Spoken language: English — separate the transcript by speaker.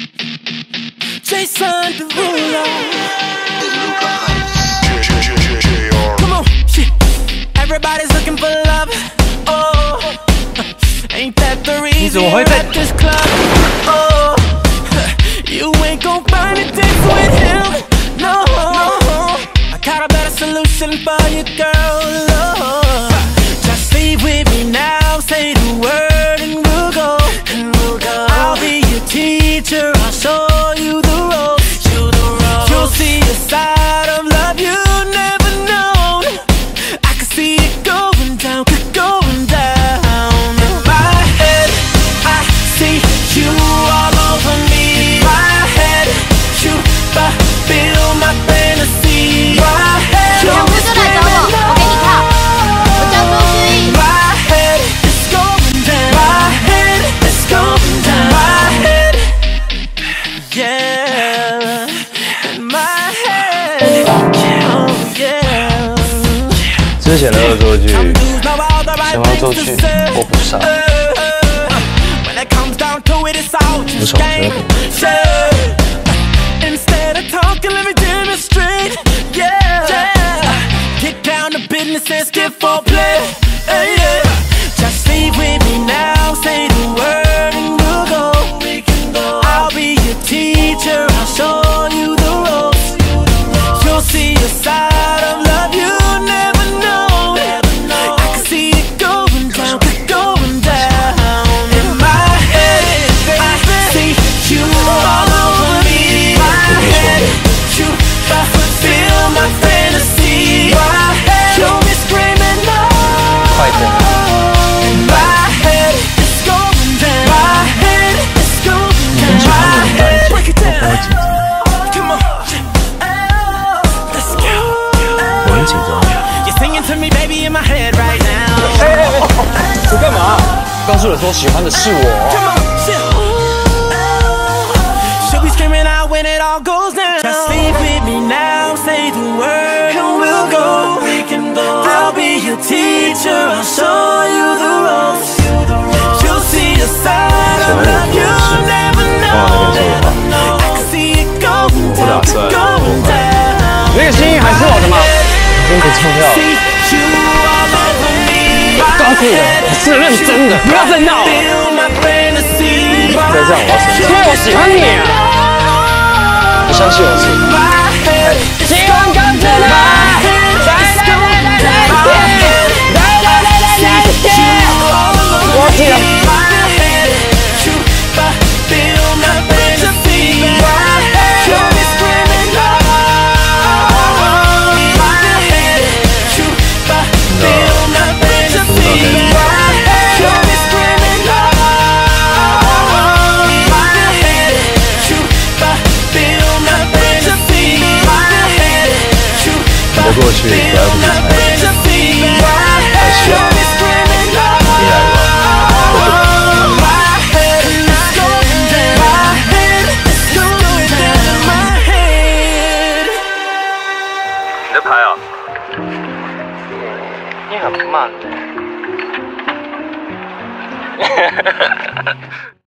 Speaker 1: Jason Derulo. Come on, shit. Everybody's looking for love. Oh, ain't that the reason you're at this club? Oh, you ain't gon' find a date with him. No, I got a better solution for you, girl. Oh, just leave with me now. Say the word and we'll go. I'll be your teacher. I'll show you the ropes. You'll see a side of love you never known. I can see it going down, going down. In my head, I see you all over me. My head, you fulfill my fantasy. My head, you're screaming love. My head is going down. My head is going down. My head, yeah. In my head, oh yeah.
Speaker 2: 之前的恶作剧，想要做剧，我不傻，不是我觉得。
Speaker 1: Instead of talking, let me demonstrate. Yeah, get down to business and skip foreplay. Yeah, just leave with me now. Say the word and we'll go. I'll be your teacher. I'll show you the ropes. You'll see a side of love you never know. I can see it going down, going down. In my head, I see you all over me. My head, you fulfill my fantasy. My head, you'll be screaming no. My head is going down. My head is going down. My head, break it down. Come on, let's go.
Speaker 2: 我很紧张。
Speaker 1: You're singing to me, baby, in my head right now.
Speaker 2: 你干嘛？告诉我说喜欢的是我。
Speaker 1: Come on, she'll be screaming out when it all goes down. Just leave with me now, say the word and we'll go. I'll be your teacher, I'll show you the ropes. You'll see a side of love you never know. I can see it going down, going down.
Speaker 2: 那个心还是我的吗？真不重要。告诉我，我是认真的，不要再闹了。再这样我要生气。因为我喜欢你啊！你相信我是？喜欢刚子的，我记得。 过去不要不理睬，太凶，你来吧。你在拍啊？你很慢。